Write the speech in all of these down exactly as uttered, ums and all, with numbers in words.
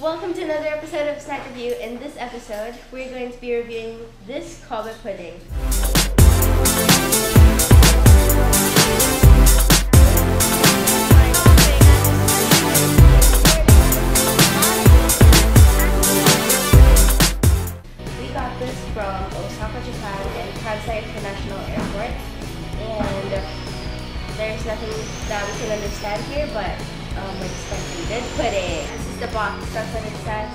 Welcome to another episode of Snack Review. In this episode, we're going to be reviewing this Kobe pudding. We got this from Osaka Japan and Kansai International Airport, and there's nothing that we can understand here, but um, we're expecting good pudding. This is the box, that's what it says.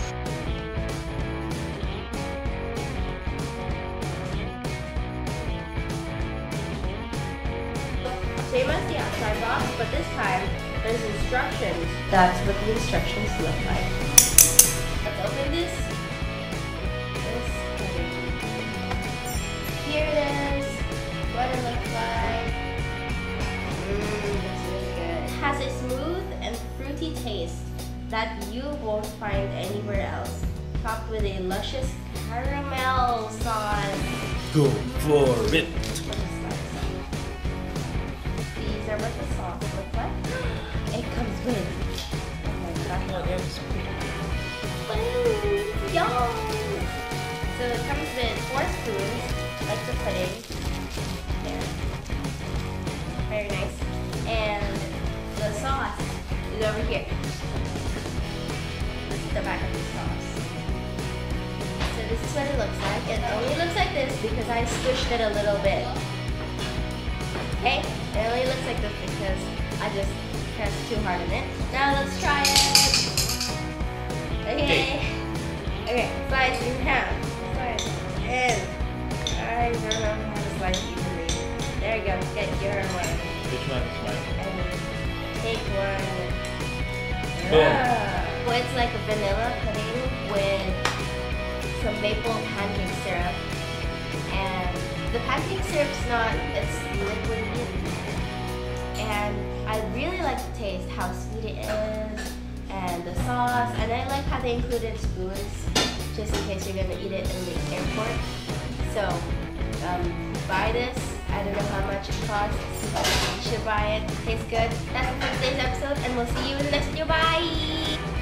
Same as the outside box, but this time there's instructions. That's what the instructions look like. Let's open this. This pudding. Here it is. What it looks like. Mmm, it's really good. It has a smooth and fruity taste that you won't find anywhere else. Topped with a luscious caramel sauce. Go for it! These are what the sauce looks like. It comes with. Oh my gosh. Oh, there's Spoons! Yum! So it comes with four spoons, like the pudding. There. Very nice. And the sauce is over here. This is the back of the sauce. So this is what it looks like. It only looks like this because I squished it a little bit. Okay? It only looks like this because I just pressed too hard on it. Now let's try it! Okay. Okay, slice in half. Slice in. I don't know how to slice evenly. There you go. Get your one. Which one is mine? And take one. Boom. Ah. Well, it's like a vanilla pudding with some maple pancake syrup. And the pancake syrup's not, it's liquidy. And I really like the taste, how sweet it is, and the sauce. And I like how they included spoons, just in case you're gonna eat it in the airport. So, um, buy this. I don't know how much it costs, but you should buy it. It tastes good. That's it for today's episode, and we'll see you in the next video. Bye!